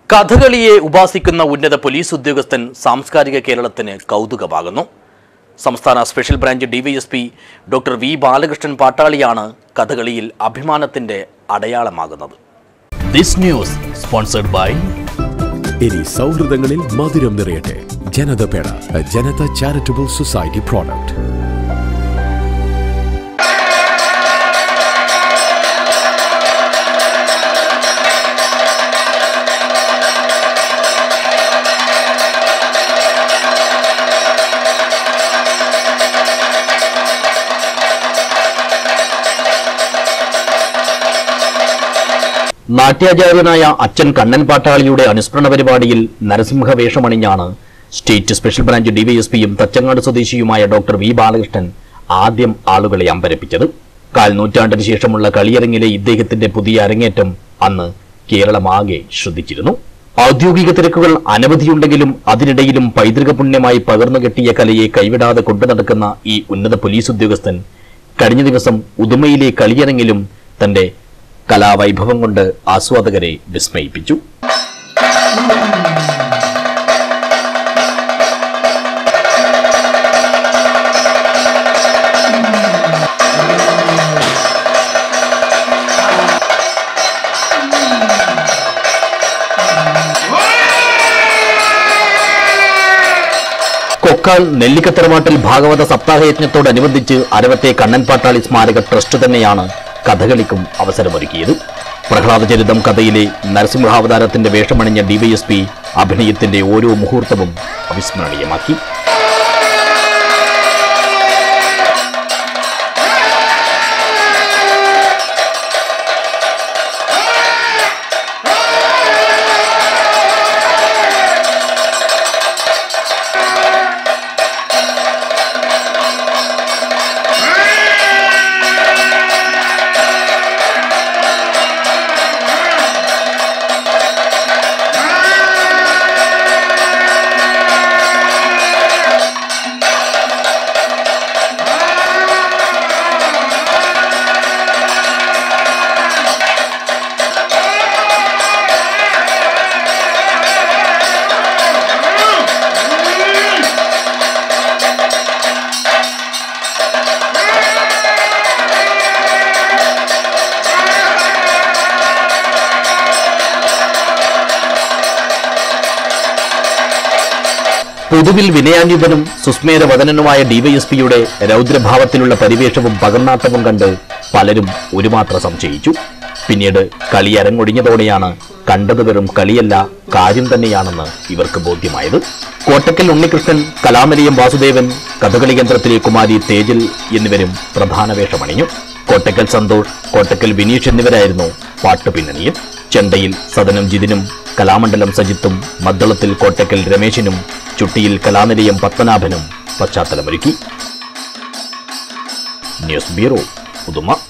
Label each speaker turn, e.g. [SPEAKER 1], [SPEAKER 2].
[SPEAKER 1] കഥകളിയെ ഉപാസിക്കുന്ന ഉന്നത പോലീസ് ഉദ്യോഗസ്ഥൻ സാംസ്കാരിക കേരളത്തിന് കൗതുകമാകുന്നു. സംസ്ഥാന special branch DYSP doctor V Balakrishnan പാട്ടാളിയാണ് കഥകളിയിൽ അഭിമാനത്തിന്റെ അടയാളമാകുന്നത്. ദിസ് ന്യൂസ് സ്പോൺസർഡ് ബൈ
[SPEAKER 2] ഇനി സൗഹൃദങ്ങളിൽ മധുരം നിറയട്ടെ. Janatha peda, Janatha charitable society product.
[SPEAKER 1] നാട്യാചാര്യനായ അച്ഛൻ കണ്ണൻ പാട്ടാളിയുടെ അനുസ്മരണ പരിപാടിയിൽ നരസിംഹ വേഷമണിഞ്ഞാണ് സ്റ്റേറ്റ് സ്പെഷ്യൽ ബ്രാഞ്ച് ഡിവൈഎസ്പിയും തച്ചങ്ങാട് സ്വദേശിയുമായ ഡോക്ടർ വി ബാലകൃഷ്ണൻ ആദ്യം ആളുകളെ അമ്പരപ്പിച്ചത്. കാൽ നൂറ്റാണ്ടിന് ശേഷമുള്ള കളിയരങ്ങിലെ ഇദ്ദേഹത്തിന്റെ പുതിയ അരങ്ങേറ്റം അന്ന് കേരളമാകെ ശ്രദ്ധിച്ചിരുന്നു. ഔദ്യോഗിക തിരക്കുകൾ അനവധിയുണ്ടെങ്കിലും അതിനിടയിലും പൈതൃക പുണ്യമായി പകർന്നുകെട്ടിയ കലയെ കൈവിടാതെ കൊണ്ടുനടക്കുന്ന ഈ ഉന്നത പോലീസ് ഉദ്യോഗസ്ഥൻ കഴിഞ്ഞ ദിവസം ഉദുമയിലെ കളിയരങ്ങിലും തന്റെ കലാവൈഭവം കൊണ്ട് ആസ്വാദകരെ വിസ്മയിപ്പിച്ചു. കൊക്കാൽ നെല്ലിക്കത്തറവാട്ടിൽ ഭാഗവത സപ്താഹയജ്ഞത്തോടനുബന്ധിച്ച് അരവത്തെ കണ്ണൻ പാട്ടാളി സ്മാരക ട്രസ്റ്റ് തന്നെയാണ് കഥകളിക്കും അവസരമൊരുക്കിയത്. പ്രഹ്ലാദചരിതം കഥയിലെ നരസിംഹാവതാരത്തിന്റെ വേഷമണിഞ്ഞ ഡിവൈഎസ്പി അഭിനയത്തിന്റെ ഓരോ മുഹൂർത്തവും അവിസ്മരണീയമാക്കി. പൊതുവിൽ വിനയാന്യുതനും സുസ്മേരവദനനുമായ ഡിവൈഎസ്പിയുടെ രൗദ്രഭാവത്തിലുള്ള പരിവേഷവും പകർന്നാട്ടവും കണ്ട് പലരും ഒരുമാത്ര സംശയിച്ചു. പിന്നീട് കളി അരങ്ങൊടിഞ്ഞതോടെയാണ് കണ്ടത് വെറും കളിയല്ല, കാര്യം തന്നെയാണെന്ന് ഇവർക്ക് ബോധ്യമായത്. കോട്ടക്കൽ ഉണ്ണികൃഷ്ണൻ, കലാമലയം വാസുദേവൻ, കഥകളി കേന്ദ്രത്തിലെ കുമാരി തേജൽ എന്നിവരും പ്രധാന വേഷമണിഞ്ഞു. കോട്ടക്കൽ സന്തോഷ്, കോട്ടക്കൽ വിനീഷ് എന്നിവരായിരുന്നു പാട്ടുപിന്നണിയിൽ. ചെണ്ടയിൽ സദനം ജിതിനും, കലാമണ്ഡലം സജിത്തും, മദ്ദളത്തിൽ കോട്ടക്കൽ രമേശിനും, ചുട്ടിയിൽ കലാനിലയം പത്മനാഭനും പശ്ചാത്തലമൊരുക്കി. News bureau, Uduma.